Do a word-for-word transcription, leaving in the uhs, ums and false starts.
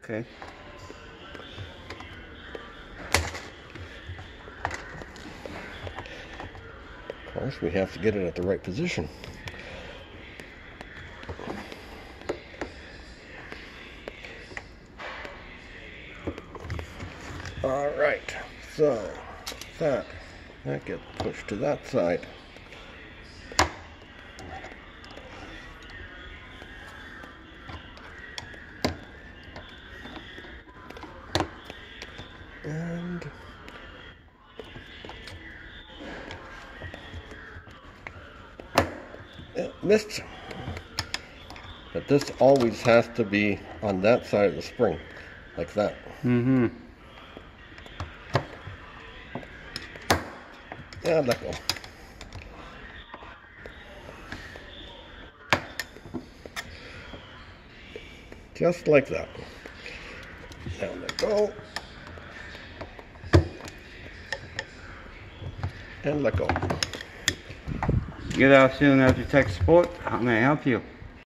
Okay. Of course, we have to get it at the right position. All right, so that that gets pushed to that side. And it missed. But this always has to be on that side of the spring, like that. Mm-hmm. And let go. Just like that. Now let go. And let go. Get out soon after tech support. How may I help you?